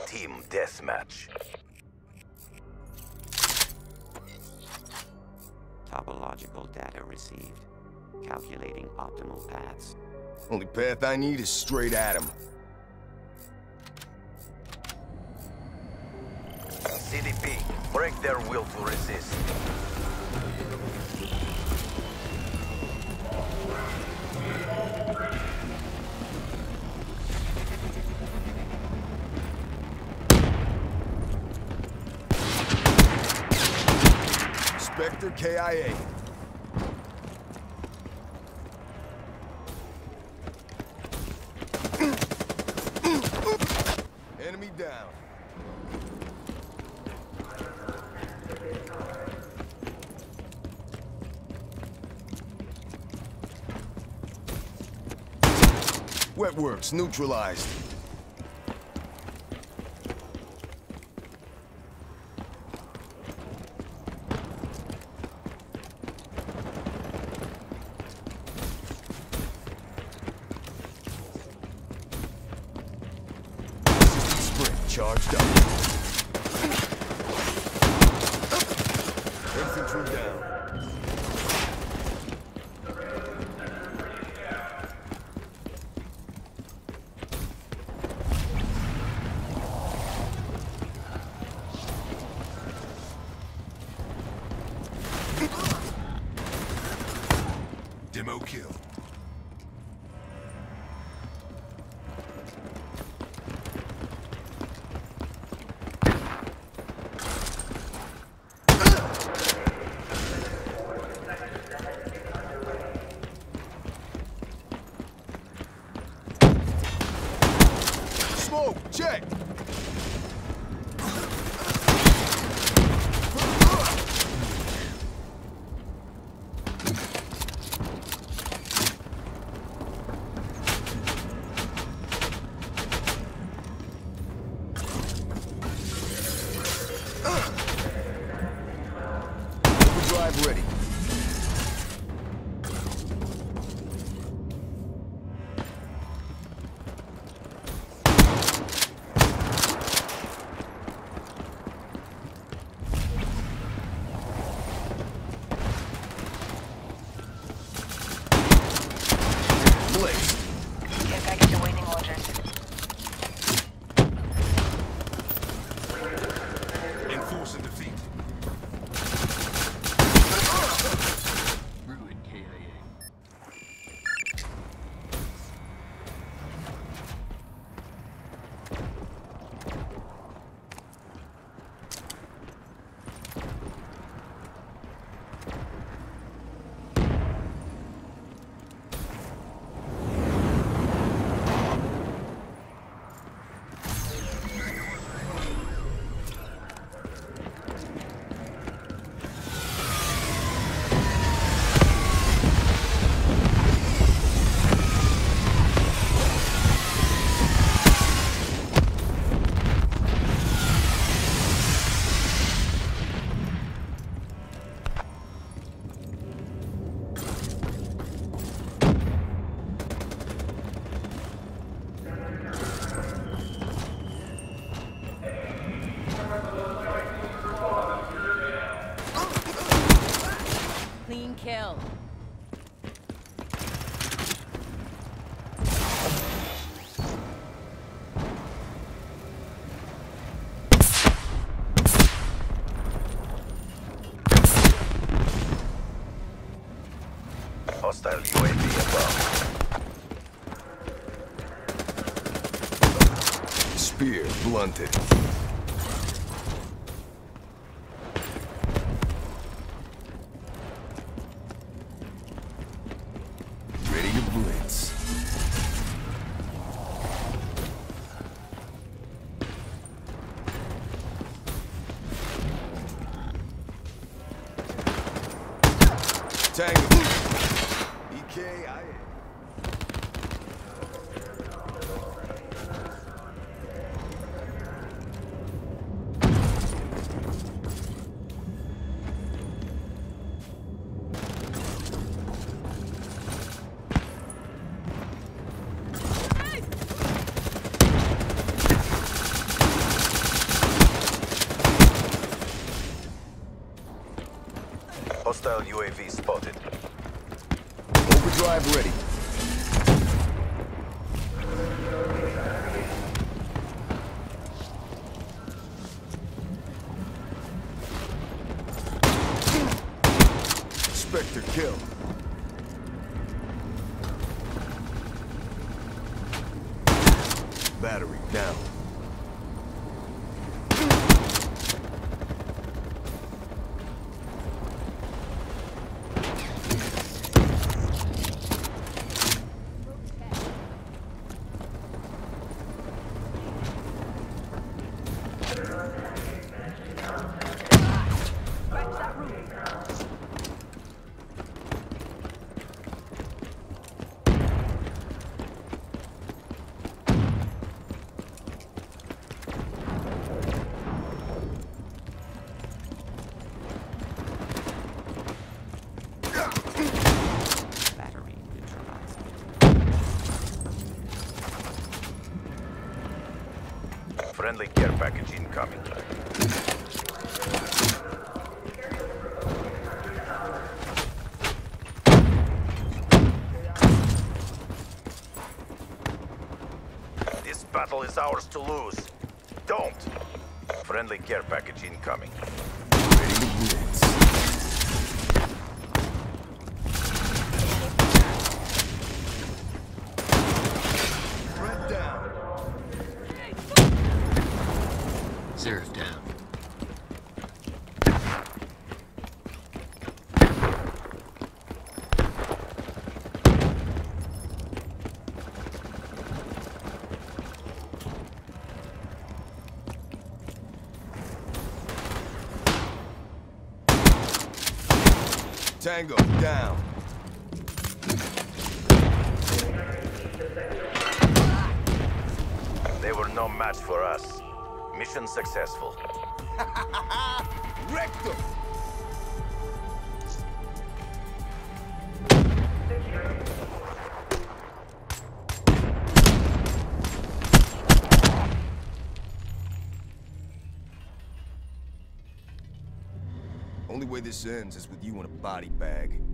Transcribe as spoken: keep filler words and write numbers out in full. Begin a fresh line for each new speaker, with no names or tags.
Team deathmatch.
Topological data received. Calculating optimal paths.
Only path I need is straight at him.
C D P, break their will to resist.
Spectre K I A. Enemy down. Wetworks neutralized. Charged up. Infantry down. Demo kill. Smoke, check! Overdrive ready.
Care package awaiting orders.
Enforce and defeat.
Ruin K I A.
Clean kill.
Hostile U A V above.
Spear blunted. Ready to blitz. Tango. E K I A.
Hostile U A V spotted.
Overdrive ready. Spectre kill. Battery down.
Battery neutralized.
Friendly care package incoming. This battle is ours to lose. Don't! Friendly care package incoming.
Ready to blitz. Threat down.
Seraph down.
Tango down.
They were no match for us. Mission successful.
Wrecked them. Only way this ends is with you in a body bag.